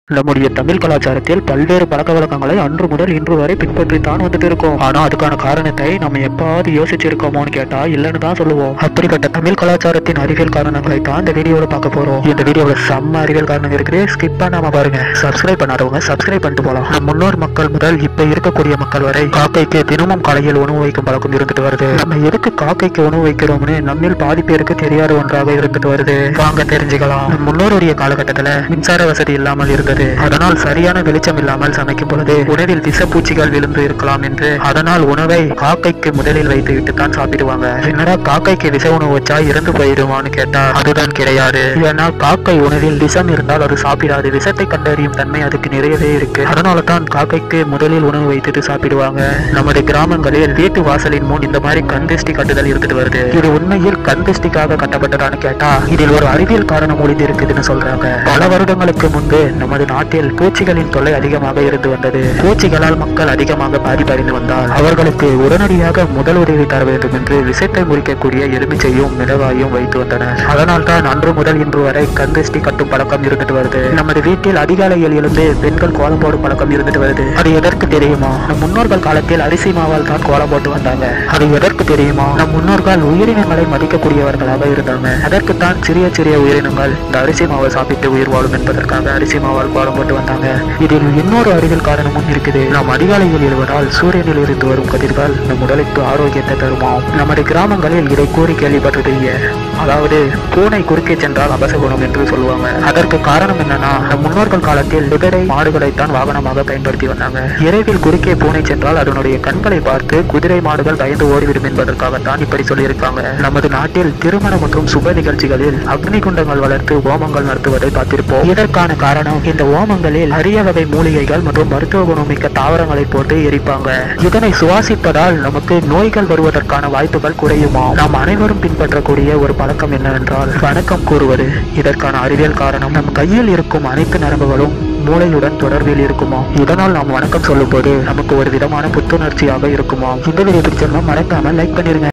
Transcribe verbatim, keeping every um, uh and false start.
நம்முடைய தமிழ் கலாச்சாரத்தில் பல்வேறு பழக்க வழக்கங்களை அன்று முதல் இன்று வரை பின்பற்றித்தான் வந்துட்டு இருக்கோம். ஆனா அதுக்கான காரணத்தை நம்ம எப்பாவது யோசிச்சிருக்கோமோன்னு கேட்டா இல்லைன்னு தான் சொல்லுவோம். அப்படிப்பட்ட தமிழ் கலாச்சாரத்தின் அறிவியல் காரணங்களை தான் இந்த வீடியோவில் பார்க்க போறோம். இந்த வீடியோவில் செம்ம அறிவியல் காரணம் இருக்குது, ஸ்கிப் பண்ணாம பாருங்க. சப்ஸ்கிரைப் பண்ணாதவங்க சப்ஸ்கிரைப் பண்ணிட்டு போலாம். நம் முன்னோர் மக்கள் முதல் இப்ப இருக்கக்கூடிய மக்கள் வரை காக்கைக்கு தினமும் காலையில் உணவு வைக்கும் பழக்கம் இருந்துட்டு வருது. நம்ம எதுக்கு காக்கைக்கு உணவு வைக்கிறோம்னு நம்மில் பாதி பேருக்கு தெரியாத ஒன்றாக இருந்துட்டு வருது. வாங்க தெரிஞ்சுக்கலாம். நம் முன்னோருடைய காலகட்டத்துல மின்சார வசதி இல்லாமல் இருந்தது. அதனால் சரியான வெளிச்சம் இல்லாமல் சமைக்கும் பொழுது உணவில் விஷப்பூச்சிகள் விழுந்து இருக்கலாம் என்று அதனால் உணவை காக்கைக்கு முதலில் வைத்து விட்டு தான் சாப்பிடுவாங்க. என்னடா காக்கைக்கு விஷ உணவு வச்சா இறந்து போயிடுவான்னு கேட்டா அதுதான் கிடையாது. ஏன்னா காக்கை உணவில் விஷம் இருந்தால் அது சாப்பிடாது. விஷத்தை கண்டறியும் தன்மை அதுக்கு நிறையவே இருக்கு. அதனால தான் காக்கைக்கு முதலில் உணவு வைத்துட்டு சாப்பிடுவாங்க. நமது கிராமங்களில் வீட்டு வாசலின் முன் இந்த மாதிரி கந்திஷ்டி கட்டுதல் இருந்துட்டு வருது. இது உண்மையில் கந்திஷ்டிக்காக கட்டப்பட்டதான்னு கேட்டா இதில் ஒரு அறிவியல் காரணம் ஒளிந்து இருக்குதுன்னு சொல்றாங்க. பல வருடங்களுக்கு முன்பு நமது நாட்டில் பூச்சிகளின் தொல்லை அதிகமாக இருந்து வந்தது. பூச்சிகளால் மக்கள் அதிகமாக பாதிப்படைந்து வந்தால் அவர்களுக்கு உடனடியாக முதல் உதவி தர வேண்டும் என்று விஷத்தை முறிக்கக்கூடிய எலுமிச்சையும் மிளகாயும் வைத்து வந்தனர். அதனால் தான் அன்று முதல் இன்று வரை கந்திஷ்டி கட்டும் பழக்கம் இருந்துட்டு வருது. நமது வீட்டில் அதிகாலையில் எழுந்து பெண்கள் கோலம் போடும் பழக்கம் இருந்துட்டு வருது. அது எதற்கு தெரியுமா? நம் முன்னோர்கள் காலத்தில் அரிசி மாவால் தான் கோலம் போட்டு வந்தாங்க. அது எதற்கு தெரியுமா? நம் முன்னோர்கள் உயிரினங்களை மதிக்கக்கூடியவர்களாக இருந்தாங்க. அதற்குத்தான் சிறிய சிறிய உயிரினங்கள் இந்த அரிசி மாவை சாப்பிட்டு உயிர் வாழும் என்பதற்காக அரிசி மாவால் கோலம் போட்டு வந்தாங்க. இதில் இன்னொரு அறிவியல் காரணமும் இருக்குது. நாம் அதிகாலையில் எழுவதால் சூரியனில் இருந்து வரும் கதிர்கள் நம் உடலுக்கு ஆரோக்கியத்தை தருமாம். நமது கிராமங்களில் இதை கூறி கேள்விப்பட்டிருக்கீங்க. அதாவது பூனை குறுக்கே சென்றால் அபசகுணம் என்று சொல்லுவாங்க. அதற்கு காரணம் என்னன்னா நம் முன்னோர்கள் காலத்தில் குதிரை மாடுகளைத்தான் வாகனமாக பயன்படுத்தி வந்தாங்க. இரவில் குறுக்கே பூனை சென்றால் அதனுடைய கண்களை பார்த்து குதிரை மாடுகள் பயந்து ஓடிவிடும் என்பதற்காகத்தான் இப்படி சொல்லியிருக்காங்க. நமது நாட்டில் திருமணம் மற்றும் சுப நிகழ்ச்சிகளில் அக்னி குண்டங்கள் வளர்த்து ஓமங்கள் நடத்துவதை பார்த்திருப்போம். இதற்கான காரணம் இந்த ஓமங்களில் அரிய வகை மூலிகைகள் மற்றும் மருத்துவ குணமிக்க தாவரங்களை போட்டு எரிப்பாங்க. இதனை சுவாசிப்பதால் நமக்கு நோய்கள் வருவதற்கான வாய்ப்புகள் குறையுமா. நாம் அனைவரும் பின்பற்றக்கூடிய ஒரு பழக்கம் என்னவென்றால் வணக்கம் கூறுவது. இதற்கான அறிவியல் காரணம் நம் கையில் இருக்கும் அனைத்து நரம்புகளும் மூளையுடன் தொடர்பில் இருக்குமா. இதனால் நாம் வணக்கம் சொல்லும் போது நமக்கு ஒரு விதமான புத்துணர்ச்சியாக இருக்குமா. இந்த வீடியோ பிடிச்சிருந்தா மறக்காம லைக் பண்ணிருங்க.